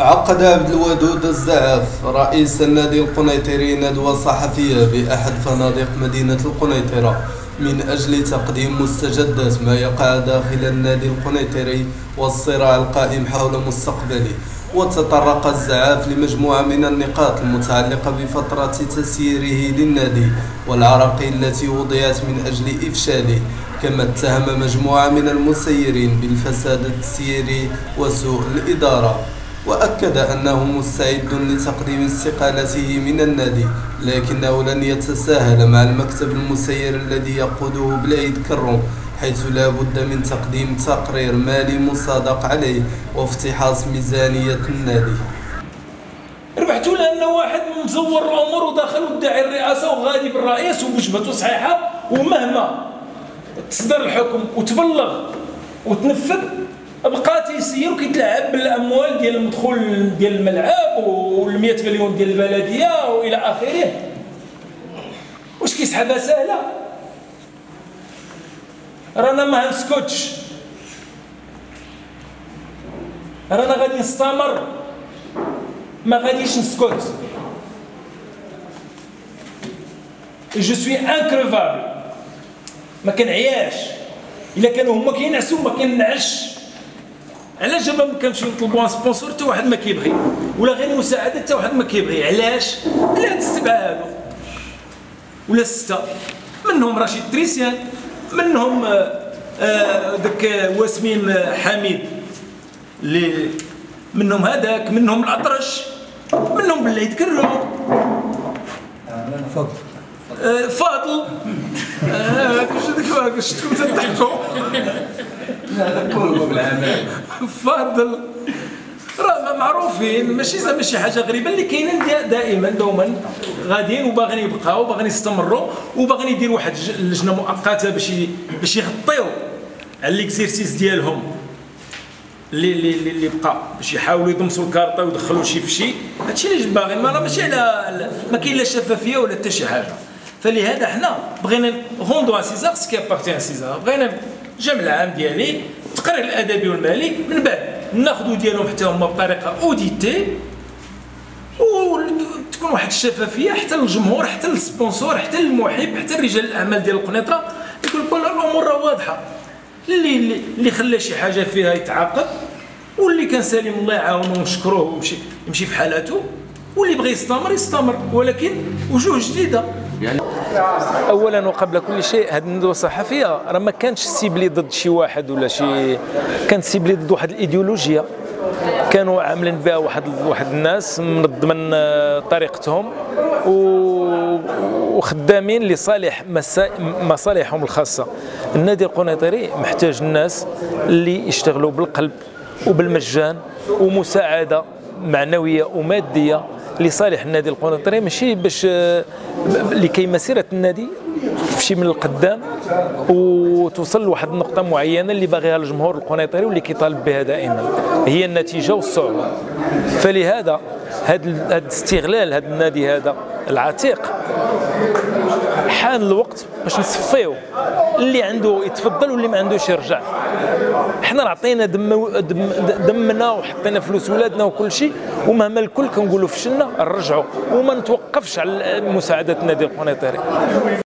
عقد عبد الودود الزعاف رئيس النادي القنيطري ندوة صحفية بأحد فنادق مدينة القنيطرة من أجل تقديم مستجدات ما يقع داخل النادي القنيطري والصراع القائم حول مستقبله. وتطرق الزعاف لمجموعة من النقاط المتعلقة بفترة تسييره للنادي والعراقيل التي وضعت من أجل إفشاله، كما اتهم مجموعة من المسيرين بالفساد التسييري وسوء الإدارة، وأكد أنه مستعد لتقديم استقالته من النادي، لكنه لن يتساهل مع المكتب المسير الذي يقوده بالعيد كرم، حيث لا بد من تقديم تقرير مالي مصادق عليه وافتحاص ميزانية النادي. ربحتوا لأن واحد مزور الأمور وداخل وداعي الرئاسة وغادي بالرئيس ووجبته صحيحة، ومهما تصدر الحكم وتبلغ وتنفذ بقى تيسير وكيتلعب بالاموال ديال المدخول ديال الملعب وال100 مليون ديال البلديه والى اخره. واش كيسحبها سهله؟ رانا ما نسكتش، رانا غادي نستمر، ما غاديش نسكت. جو سوي انكريفابل، ما كنعياش. الا كانوا هما كينعسوا ما كنعش. علاش دابا ما كنمشيو نطلبوا سبونسور حتى واحد ما كيبغي، ولا غير مساعده حتى واحد ما كيبغي؟ علاش؟ على هاد السبعه هادو ولا السته، منهم رشيد تريسيان، منهم داك واسمين حميد اللي منهم هذاك، منهم الاطرش، منهم بالعيد كرو، فاضل هذاك شفتكم تضحكوا هذا كله بالعمل. فاضل راه معروفين، ماشي زعما شي حاجه غريبه اللي كاينين دائما دوما غاديين وباغيين يبقاو وباغيين يستمروا وباغيين يديروا واحد اللجنه مؤقته باش يغطيو على ليكزيرسيس ديالهم اللي بقى، باش يحاولوا يضمسوا الكارطه ويدخلوا شي في شي. هادشي اللي باغيين، ماشي على ما كاين لا شفافيه ولا حتى شي حاجه. فلهذا حنا بغينا غوندو سيزار سكي ابارتي سيزار، بغينا الجمع العام ديالي التقرير الادبي والمالي، من بعد ناخذوا ديالهم حتى هما بطريقه اوديتي وتكون واحد الشفافيه حتى للجمهور، حتى للسبونسور، حتى للمحب، حتى رجال الاعمال ديال القنيطره، يقول لك الامور راه واضحه. اللي خلى شي حاجه فيها يتعاقب، واللي كان سليم الله يعاونه ونشكروه يمشي في حالاته، واللي بغى يستمر، ولكن وجوه جديده. اولا وقبل كل شيء، هذه الندوه الصحفيه راه ما كانتش سيبلي ضد شي واحد ولا شي، كانت سيبلي ضد واحد الايديولوجيا كانوا عاملين بها واحد الناس منظمين طريقتهم وخدامين لصالح مصالحهم الخاصه. النادي القنيطري محتاج الناس اللي يشتغلوا بالقلب وبالمجان ومساعده معنويه وماديه لصالح النادي القنيطري، ماشي باش لكي مسيره النادي تمشي من القدام وتوصل لواحد النقطه معينه اللي باغيها الجمهور القنيطري واللي كيطالب بها دائما، هي النتيجه والصعود. فلهذا هذا استغلال هذا النادي هذا العتيق، حان الوقت باش نصفيو، اللي عنده يتفضل واللي ما عندوش يرجع. حنا عطينا دمنا وحطينا فلوس ولادنا وكل شيء، ومهما الكل كنقولوا فشلنا نرجعوا وما نتوقفش على مساعده النادي القنيطري.